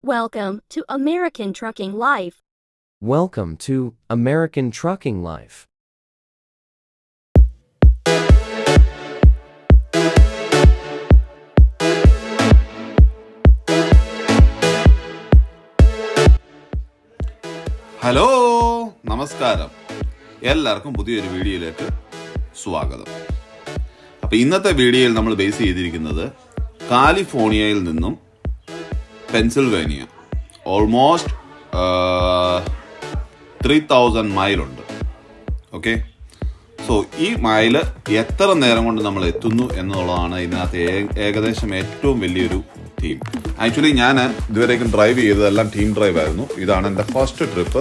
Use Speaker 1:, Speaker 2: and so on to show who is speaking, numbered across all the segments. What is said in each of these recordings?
Speaker 1: Welcome to American Trucking Life.
Speaker 2: Welcome to American Trucking Life.
Speaker 3: Hello നമസ്കാരം എല്ലാവർക്കും പുതിയൊരു വീഡിയോയിലേക്ക് സ്വാഗതം. അപ്പോൾ ഇന്നത്തെ വീഡിയോയിൽ നമ്മൾ ബേസ് ചെയ്തിരിക്കുന്നത് കാലിഫോർണിയയിൽ നിന്നും പെൻസിൽവേനിയ ഓൾമോസ്റ്റ് 3000 മൈലുണ്ട്. ഓക്കെ, സോ ഈ മൈല് എത്ര നേരം കൊണ്ട് നമ്മൾ എത്തുന്നു എന്നുള്ളതാണ് ഇതിനകത്ത് ഏകദേശം ഏറ്റവും വലിയൊരു തീം. ആക്ച്വലി ഞാൻ ഇതുവരേക്കും ഡ്രൈവ് ചെയ്തതെല്ലാം ടീം ഡ്രൈവ് ആയിരുന്നു. ഇതാണ് എൻ്റെ ഫസ്റ്റ് ട്രിപ്പ്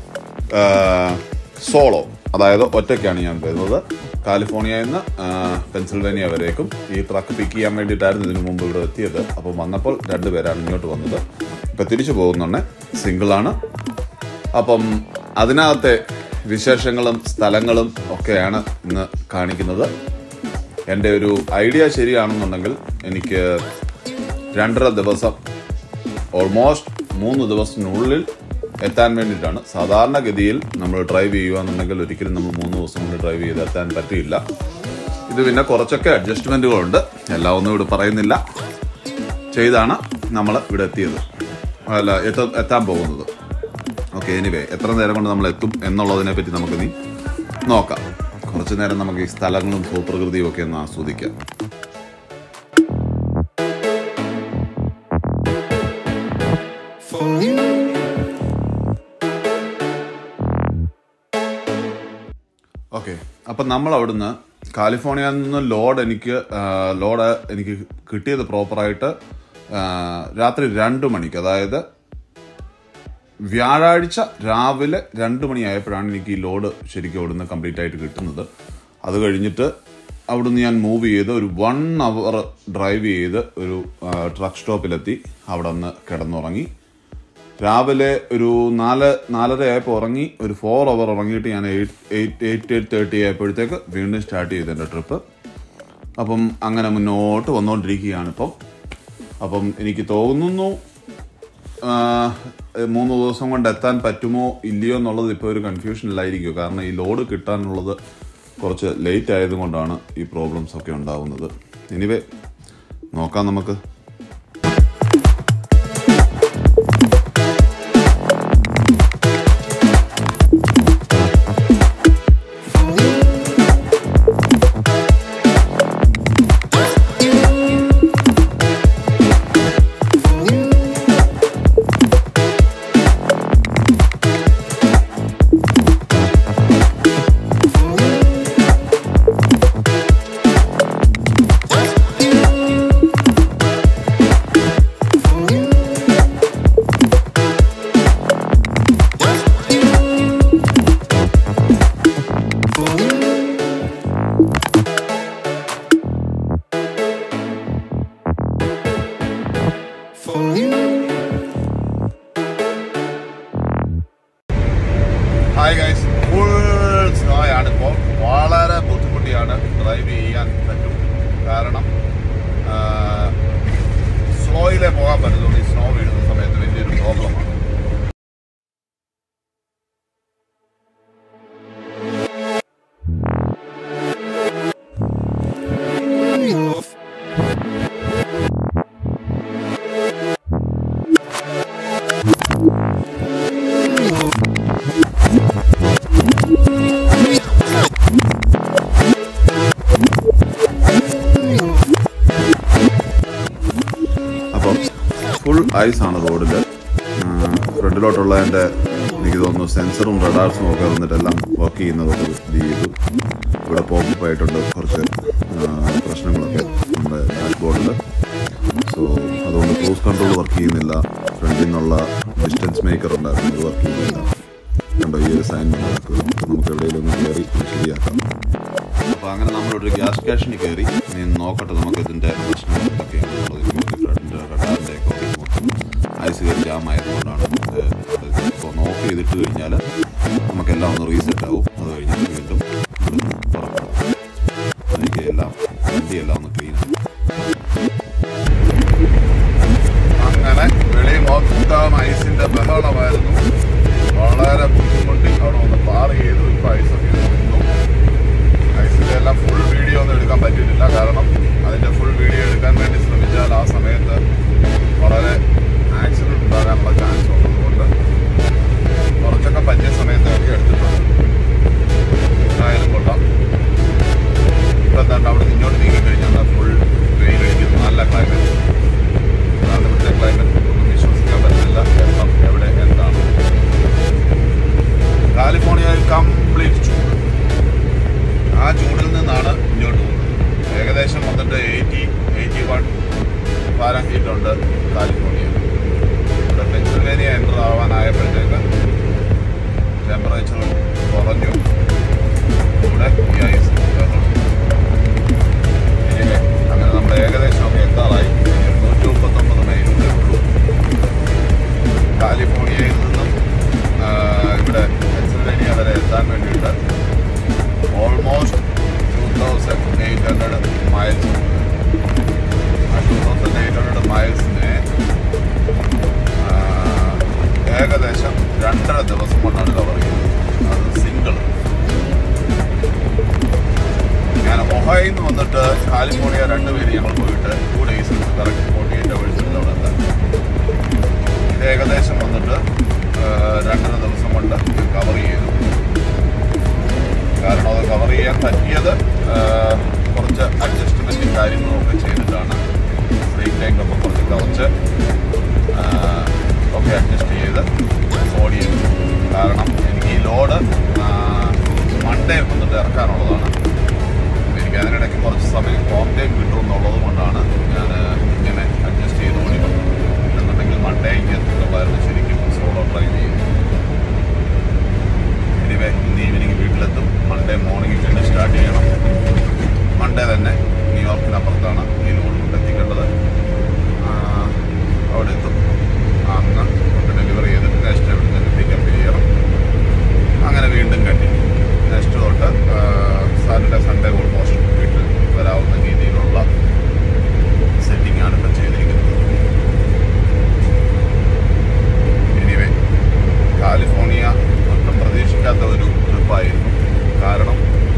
Speaker 3: സോളോ, അതായത് ഒറ്റയ്ക്കാണ് ഞാൻ വരുന്നത്. കാലിഫോർണിയയിൽ നിന്ന് പെൻസിൽവേനിയ വരേക്കും ഈ ട്രക്ക് പിക്ക് ചെയ്യാൻ വേണ്ടിയിട്ടായിരുന്നു ഇതിനു മുമ്പ് ഇവിടെ എത്തിയത്. അപ്പം വന്നപ്പോൾ 2 പേരാണ് ഇങ്ങോട്ട് വന്നത്. ഇപ്പം തിരിച്ചു പോകുന്നുണ്ട്, സിംഗിളാണ്. അപ്പം അതിനകത്തെ വിശേഷങ്ങളും സ്ഥലങ്ങളും ഒക്കെയാണ് ഇന്ന് കാണിക്കുന്നത്. എൻ്റെ ഒരു ഐഡിയ ശരിയാണെന്നുണ്ടെങ്കിൽ എനിക്ക് 2.5 ദിവസം, ഓൾമോസ്റ്റ് 3 ദിവസത്തിനുള്ളിൽ എത്താൻ വേണ്ടിയിട്ടാണ്. സാധാരണഗതിയിൽ നമ്മൾ ഡ്രൈവ് ചെയ്യുകയാണെന്നുണ്ടെങ്കിൽ ഒരിക്കലും നമ്മൾ 3 ദിവസം കൊണ്ട് ഡ്രൈവ് ചെയ്ത് എത്താൻ പറ്റില്ല. ഇത് പിന്നെ കുറച്ചൊക്കെ അഡ്ജസ്റ്റ്മെൻറ്റുകളുണ്ട്, എല്ലാം ഒന്നും ഇവിടെ പറയുന്നില്ല. ചെയ്താണ് നമ്മൾ ഇവിടെ എത്തിയത്, അല്ല എത്താൻ പോകുന്നത്. ഓക്കെ, എനിവേ എത്ര നേരം കൊണ്ട് നമ്മൾ എത്തും എന്നുള്ളതിനെ പറ്റി നമുക്കിനി നോക്കാം. കുറച്ച് നേരം നമുക്ക് ഈ സ്ഥലങ്ങളും ഭൂപ്രകൃതിയും ഒക്കെ ഒന്ന് ആസ്വദിക്കാം. ഓക്കെ, അപ്പം നമ്മൾ അവിടുന്ന് കാലിഫോർണിയയിൽ നിന്ന് ലോഡ് എനിക്ക് കിട്ടിയത് പ്രോപ്പറായിട്ട് രാത്രി 2 മണിക്ക്, അതായത് വ്യാഴാഴ്ച രാവിലെ 2 മണിയായപ്പോഴാണ് എനിക്ക് ഈ ലോഡ് ശരിക്കും അവിടുന്ന് കംപ്ലീറ്റ് ആയിട്ട് കിട്ടുന്നത്. അത് കഴിഞ്ഞിട്ട് അവിടുന്ന് ഞാൻ മൂവ് ചെയ്ത് ഒരു 1 അവർ ഡ്രൈവ് ചെയ്ത് ഒരു ട്രക്ക് സ്റ്റോപ്പിലെത്തി. അവിടെ നിന്ന് കിടന്നുറങ്ങി. രാവിലെ ഒരു 4:30 ആയപ്പോൾ ഉറങ്ങി. ഒരു 4 അവർ ഉറങ്ങിയിട്ട് ഞാൻ 8:30 ആയപ്പോഴത്തേക്ക് വീണ്ടും സ്റ്റാർട്ട് ചെയ്തു എൻ്റെ ട്രിപ്പ്. അപ്പം അങ്ങനെ മുന്നോട്ട് വന്നുകൊണ്ടിരിക്കുകയാണ് ഇപ്പം. അപ്പം എനിക്ക് തോന്നുന്നു 3 ദിവസം കൊണ്ട് എത്താൻ പറ്റുമോ ഇല്ലയോ എന്നുള്ളത് ഇപ്പോൾ ഒരു കൺഫ്യൂഷനിലായിരിക്കും. കാരണം ഈ ലോഡ് കിട്ടാനുള്ളത് കുറച്ച് ലേറ്റ് ആയതുകൊണ്ടാണ് ഈ പ്രോബ്ലംസ് ഒക്കെ ഉണ്ടാവുന്നത്. എനിവേ നോക്കാം നമുക്ക്. ഹായ് ഗൈസ്, ഫുൾ സ്നോ ആണ് ഇപ്പോൾ. വളരെ ബുദ്ധിമുട്ടിയാണ് ഡ്രൈവ് ചെയ്യാൻ പറ്റും. കാരണം സ്ലോയിലേ പോകാൻ പറ്റുള്ളൂ. ഈ സ്നോ വീഴുന്ന സമയത്ത് വലിയൊരു പ്രോബ്ലമാണ്. ഫുൾ ഐസാണ് റോഡിൽ. ഫ്രണ്ടിലോട്ടുള്ള എൻ്റെ എനിക്ക് തോന്നുന്നു സെൻസറും റഡാർസും ഒക്കെ വന്നിട്ടെല്ലാം വർക്ക് ചെയ്യുന്നതൊക്കെ ഇത് ചെയ്തു. ഇവിടെ പോപ്പ് ആയിട്ടുണ്ട് കുറച്ച് പ്രശ്നങ്ങളൊക്കെ നമ്മുടെ ഡാഷ്ബോർഡിൽ. സോ അതുകൊണ്ട് ക്രൂസ് കൺട്രോൾ വർക്ക് ചെയ്യുന്നില്ല. ഫ്രണ്ടിൽ നിന്നുള്ള ഡിസ്റ്റൻസ് മേക്കർ ഉണ്ടായിരുന്നു, അത് വർക്ക് ചെയ്യുന്നില്ല. കണ്ടോ, ഈ ഒരു സൈൻ നടക്കുക. നമുക്ക് എവിടെയെങ്കിലും ഒന്ന് കയറി ശരിയാക്കാം. അപ്പോൾ അങ്ങനെ നമ്മളൊരു ഗ്യാസ് സ്റ്റേഷനിൽ കയറി ഇനി നോക്കട്ടെ നമുക്ക് ഇതിൻ്റെ പ്രശ്നങ്ങൾ എന്തൊക്കെയാണെന്നുള്ളത്. ഫ്രണ്ട് റഡാറിൻ്റെ ഒക്കെ മൊത്തം ഐസ് കയറി ജാം ആയതുകൊണ്ടാണ്. ഇപ്പോൾ ഓഫ് ചെയ്തിട്ട് കഴിഞ്ഞാൽ നമുക്കെല്ലാം ഒന്ന് റീസെറ്റ് ആവും. അത് കഴിഞ്ഞിട്ട് വീണ്ടും ഇവിടുന്ന് പുറപ്പെടാം. എനിക്ക് വണ്ടിയെല്ലാം ഒന്ന് ക്ലീൻ ആവും. അങ്ങനെ വെളി മൊത്തം ഐസിൻ്റെ ബഹളമായിരുന്നു. വളരെ ബുദ്ധിമുട്ടി അവിടെ ഒന്ന് പാർ ചെയ്തു. ഇപ്പോൾ ഐസൊക്കെ നിന്നു. ഐസിൻ്റെ എല്ലാം ഫുൾ വീഡിയോ ഒന്നും എടുക്കാൻ പറ്റിയിട്ടില്ല. കാരണം അതിൻ്റെ ഫുൾ വീഡിയോ എടുക്കാൻ വേണ്ടി ശ്രമിച്ചാൽ ആ സമയത്ത് വളരെ ആക്സിഡൻറ്റ് ഉണ്ടാകാനുള്ള ചാൻസ് ഉള്ളതുകൊണ്ട് കുറച്ചൊക്കെ പറ്റിയ സമയത്തൊക്കെ എടുത്തിട്ടുണ്ട്. എന്തായാലും കൊള്ളാം. ഇപ്പം എന്താണ്ട് അവിടെ ഇങ്ങോട്ട് നീങ്ങിക്കഴിഞ്ഞാൽ ഫുൾ വെയിൽ അടിക്കുന്നു. നല്ല ക്ലൈമറ്റ്. അതാണ് ഇവിടുത്തെ ക്ലൈമറ്റ്. ഒന്നും വിശ്വസിക്കാൻ പറ്റില്ല എണ്ണം എവിടെ എന്താണ്. കാലിഫോർണിയയിൽ കംപ്ലീറ്റ് ചൂട്. ആ ചൂടിൽ നിന്നാണ് ഇങ്ങോട്ട് പോകുന്നത്. ഏകദേശം വന്നിട്ട് 81 ഫാരൻഹീറ്റ് ഉണ്ട് കാലിഫോർണിയ. ഇവിടെ പെൻസിൽവേനിയ എൻ്റർ ആവാനായപ്പോഴത്തേക്ക് ടെമ്പറേച്ചർ കുറഞ്ഞു. ഇവിടെ ഈ ഐസ് അങ്ങനെ നമ്മൾ ഏകദേശമൊക്കെ എത്താറായി. 139 മൈലേ ഉള്ളൂ കാലിഫോർണിയയിൽ നിന്നും ഇവിടെ പെൻസിൽവേനിയ വരെ എത്താൻ വേണ്ടിയിട്ട്. Almost 2800 miles. ആ 2800 മൈൽസിനെ ഏകദേശം 2.5 ദിവസം കൊണ്ടാണ് കവർ ചെയ്യുന്നത്. അത് സിംഗിൾ. ഞാൻ ഒഹായിൽ നിന്ന് വന്നിട്ട് കാലിഫോർണിയ 2 പേര് ഞങ്ങൾ പോയിട്ട് 2 days കറക്റ്റ് 48 hours അവിടെ എത്താൻ. ഇത് ഏകദേശം വന്നിട്ട് 2.5 ദിവസം കൊണ്ട് കവർ ചെയ്തു. കാരണം അത് കവർ ചെയ്യാൻ പറ്റിയത് കുറച്ച് അഡ്ജസ്റ്റ്മെൻറ്റും കാര്യങ്ങളും ഒക്കെ ചെയ്തിട്ടാണ്. സ്ട്രീറ്റ് ലൈനൊക്കെ കുറച്ച് ഒക്കെ അഡ്ജസ്റ്റ് ചെയ്ത് ഓടിയത്. കാരണം എനിക്ക് ഈ ലോഡ് മൺഡേ വന്നിട്ട് ഇറക്കാനുള്ളതാണ്. എനിക്ക് അതിനിടയ്ക്ക് കുറച്ച് സമയം ഹോം ടൈം കിട്ടുമെന്നുള്ളത് കൊണ്ടാണ് ഞാൻ ഇങ്ങനെ അഡ്ജസ്റ്റ് ചെയ്ത് ഓടി വന്നത്. എന്നുണ്ടെങ്കിൽ മൺഡേ എനിക്ക് എത്തുന്നുള്ളായിരുന്നു ശരിക്കും സോളോ ഡ്രൈവ് ചെയ്യുന്നത്. എനിവേ ഇന്ന് ഈവനിങ് വീട്ടിലെത്തും. മൺഡേ മോർണിംഗ് തന്നെ സ്റ്റാർട്ട് ചെയ്യണം. മൺഡേ തന്നെ ന്യൂയോർക്കിനപ്പുറത്താണ് ഈ ലോഡ് കൊണ്ടെത്തിക്കേണ്ടത്. അവിടെ എത്തും. അന്ന് ഡെലിവറി ചെയ്തിട്ട് നെക്സ്റ്റ് എവിടെ നിന്ന് പിക്കപ്പ് ചെയ്യണം. അങ്ങനെ വീണ്ടും കണ്ടിന്യൂ. നെക്സ്റ്റ് തൊട്ട് സാറ്റർഡേ സൺഡേ ഓൾമോസ്റ്റ് വീട്ടിൽ വരാവുന്ന രീതിയിലുള്ള സെറ്റിംഗാണ് ഇപ്പം ചെയ്തിരിക്കുന്നത്. എനിവേ കാലിഫോർണിയ ഒട്ടും പ്രതീക്ഷിക്കാത്ത ഒരു ട്രിപ്പായിരുന്നു. കാരണം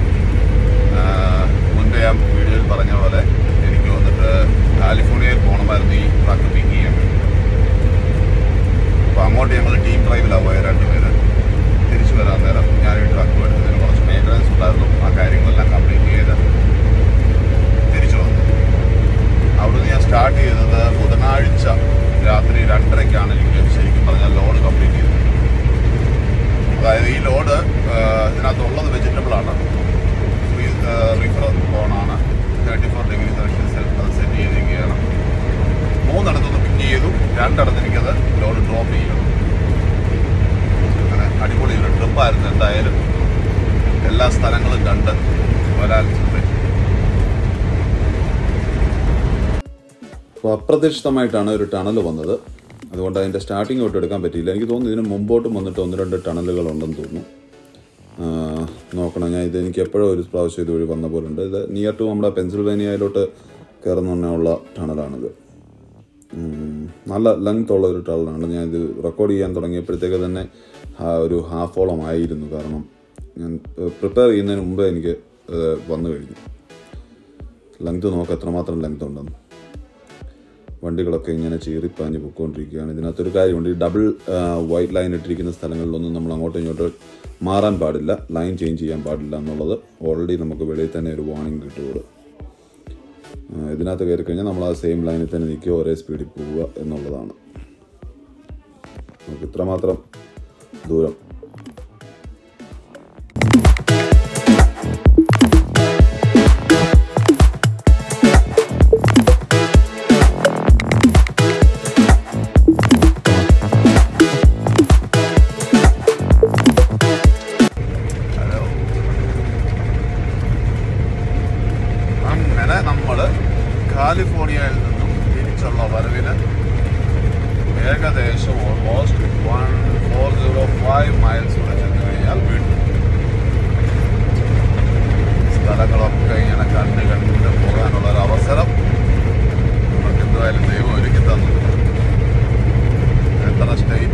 Speaker 3: മുൻപേ ഞാൻ വീഡിയോയിൽ പറഞ്ഞ പോലെ എനിക്ക് വന്നിട്ട് കാലിഫോർണിയയിൽ പോകണമായിരുന്നു ഈ ട്രക്ക് പിക്ക് ചെയ്യാൻ വേണ്ടി. അപ്പോൾ അങ്ങോട്ട് ഞങ്ങൾ ടീം ഡ്രൈവിലാണ് പോയ 2 പേര്. തിരിച്ചു വരാൻ നേരം ഞാൻ ഈ ട്രക്ക് എടുത്തതിന് കുറച്ച് മെയിൻ്റനൻസ് ഉണ്ടായിരുന്നു. ആ കാര്യങ്ങളെല്ലാം കംപ്ലീറ്റ് ചെയ്ത് തിരിച്ചു വന്നു. അവിടുന്ന് ഞാൻ സ്റ്റാർട്ട് ചെയ്തത് ബുധനാഴ്ച രാത്രി 2:30-ക്കാണ് എനിക്ക് ശരിക്കും പറഞ്ഞാൽ ലോഡ് കംപ്ലീറ്റ് ചെയ്തത്. അതായത് ഈ ലോഡ് ഇതിനകത്തുള്ളത് വെജിറ്റബിളാണ്. റീഫർ ഫോണാണ്. 34 ഡിഗ്രി സെൽഷ്യസ് അത് സെറ്റ് ചെയ്തിരിക്കുകയാണ്. 3 ഇടത്തുനിന്ന് പിക്ക് ചെയ്തു. 2 ഇടത്ത് എനിക്കത് ലോഡ് ഡ്രോപ്പ് ചെയ്യണം. അങ്ങനെ അടിപൊളി ഒരു ട്രിപ്പായിരുന്നു. എന്തായാലും എല്ലാ സ്ഥലങ്ങളും കണ്ട് വരാൻ പറ്റി. അപ്പോൾ അപ്രതീക്ഷിതമായിട്ടാണ് ഒരു ടണൽ വന്നത്. അതുകൊണ്ട് അതിൻ്റെ സ്റ്റാർട്ടിങ് തൊട്ട് എടുക്കാൻ പറ്റിയില്ല. എനിക്ക് തോന്നുന്നു ഇതിന് മുമ്പോട്ടും വന്നിട്ട് 1-2 ടണലുകളുണ്ടെന്ന് തോന്നുന്നു. നോക്കണം. ഞാൻ എനിക്ക് എപ്പോഴും ഒരു പ്രാവശ്യം ഇതുവഴി വന്ന പോലുണ്ട്. ഇത് നിയർ ടു നമ്മുടെ പെൻസിൽവേനിയയിലോട്ട് കയറുന്ന ടണലാണിത്. നല്ല ലെങ്ത് ഉള്ള ഒരു ടണലാണ്. ഞാനിത് റെക്കോർഡ് ചെയ്യാൻ തുടങ്ങിയപ്പോഴത്തേക്ക് തന്നെ ഒരു ഹാഫോളം ആയിരുന്നു. കാരണം ഞാൻ പ്രിപ്പയർ ചെയ്യുന്നതിന് മുമ്പേ എനിക്ക് വന്നു കഴിഞ്ഞു. ലെങ്ത് നോക്കാം എത്രമാത്രം ലെങ്ത് ഉണ്ടെന്ന്. വണ്ടികളൊക്കെ ഇങ്ങനെ ചീറിപ്പാഞ്ഞ് പൊയ്ക്കൊണ്ടിരിക്കുകയാണ്. ഇതിനകത്തൊരു കാര്യമുണ്ട്. ഈ ഡബിൾ വൈറ്റ് ലൈൻ ഇട്ടിരിക്കുന്ന സ്ഥലങ്ങളിലൊന്നും നമ്മൾ അങ്ങോട്ടും ഇങ്ങോട്ടും മാറാൻ പാടില്ല, ലൈൻ ചേഞ്ച് ചെയ്യാൻ പാടില്ല എന്നുള്ളത് ഓൾറെഡി നമുക്ക് വെളിയിൽ തന്നെ ഒരു വാർണിംഗ് കിട്ടുകയുള്ളൂ. ഇതിനകത്ത് കയറി കഴിഞ്ഞാൽ നമ്മൾ ആ സെയിം ലൈനിൽ തന്നെ നിൽക്കുക, ഒരേ സ്പീഡിൽ പോവുക എന്നുള്ളതാണ്. നമുക്ക് ഇത്രമാത്രം ദൂരം കാലിഫോർണിയയിൽ നിന്നും തിരിച്ചുള്ള വരവിന് ഏകദേശം ഓൾമോസ്റ്റ് 1405 മൈൽസ് കൂടെ ചെന്ന് കഴിഞ്ഞാൽ വീട്ടിൽ. സ്ഥലങ്ങളൊക്കെ ഇങ്ങനെ കണ്ട് പോകാനുള്ളൊരവസരം നമുക്ക് എന്തായാലും ദൈവം ഒരുക്കി തന്നു. എത്ര സ്റ്റേറ്റ്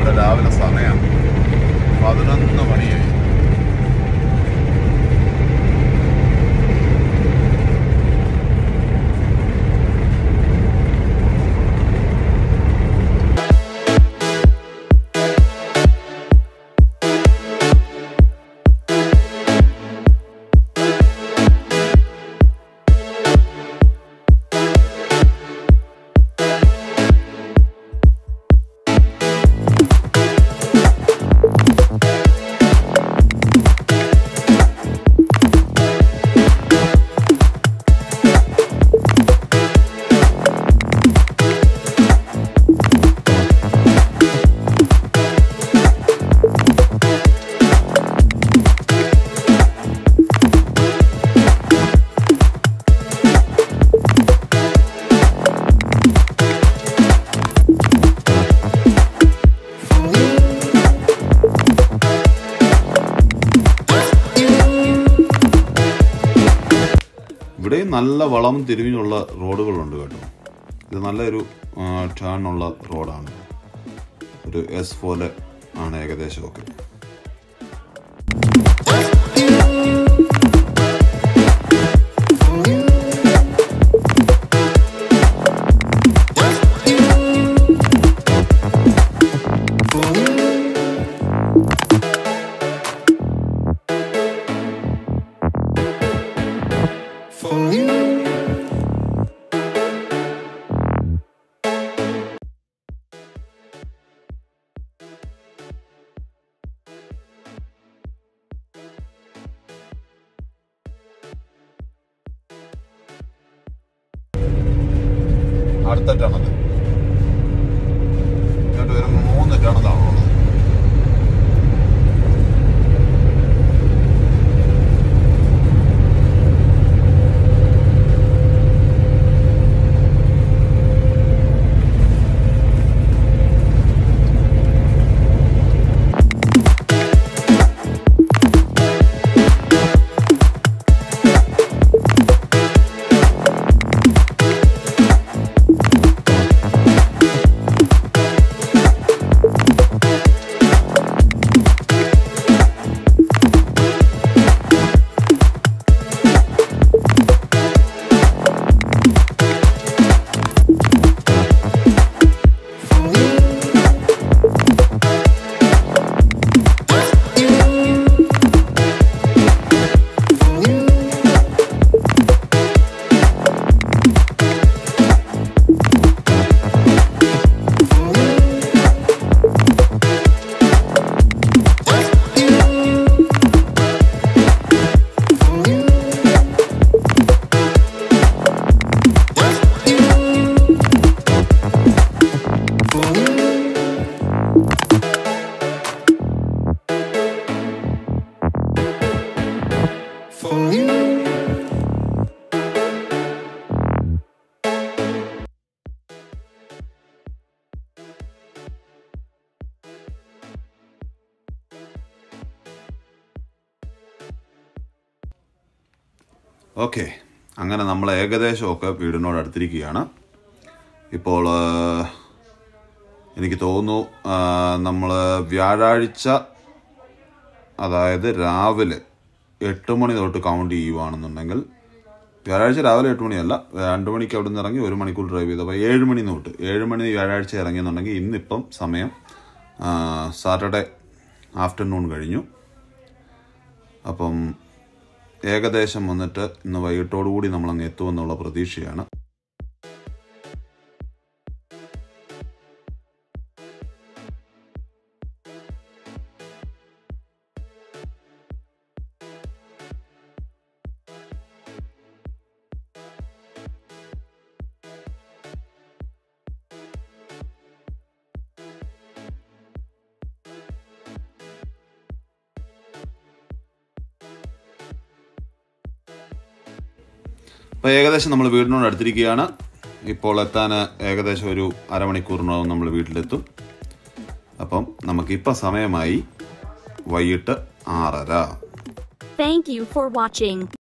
Speaker 3: ഇവിടെ രാവിലെ സമയം 11 മണിയായി. ഇവിടെയും നല്ല വളം തിരിഞ്ഞുള്ള റോഡുകളുണ്ട് കേട്ടോ. ഇത് നല്ലൊരു ടേണുള്ള റോഡാണ്. ഒരു എസ് പോലെ ആണ് ഏകദേശമൊക്കെ. അടുത്ത ടണൽ ഇങ്ങോട്ട് വരുമ്പോൾ 3 ടണലാണുള്ളത്. ഓക്കെ, അങ്ങനെ നമ്മൾ ഏകദേശമൊക്കെ വീടിനോട് അടുത്തിരിക്കുകയാണ്. ഇപ്പോൾ എനിക്ക് തോന്നുന്നു നമ്മൾ വ്യാഴാഴ്ച, അതായത് രാവിലെ 8 മണി തൊട്ട് കൗണ്ട് ചെയ്യുവാണെന്നുണ്ടെങ്കിൽ, വ്യാഴാഴ്ച രാവിലെ 8 മണിയല്ല, 2 മണിക്ക് അവിടെ നിന്ന് ഇറങ്ങി 1 മണിക്കൂർ ഡ്രൈവ് ചെയ്ത്, അപ്പോൾ 7 മണി തൊട്ട് 7 മണി വ്യാഴാഴ്ച ഇറങ്ങിയെന്നുണ്ടെങ്കിൽ ഇന്നിപ്പം സമയം സാറ്റർഡേ ആഫ്റ്റർനൂൺ കഴിഞ്ഞു. അപ്പം ഏകദേശം വന്നിട്ട് ഇന്ന് വൈകിട്ടോടുകൂടി നമ്മളങ്ങ് എത്തുമെന്നുള്ള പ്രതീക്ഷയാണ്. അപ്പോൾ ഏകദേശം നമ്മൾ വീടിനോട് അടുത്തിരിക്കുകയാണ്. ഇപ്പോൾ എത്താൻ ഏകദേശം ഒരു അരമണിക്കൂറിനകം നമ്മൾ വീട്ടിലെത്തും. അപ്പം നമുക്കിപ്പോൾ സമയമായി വൈകിട്ട് 6:30.
Speaker 1: Thank you for watching.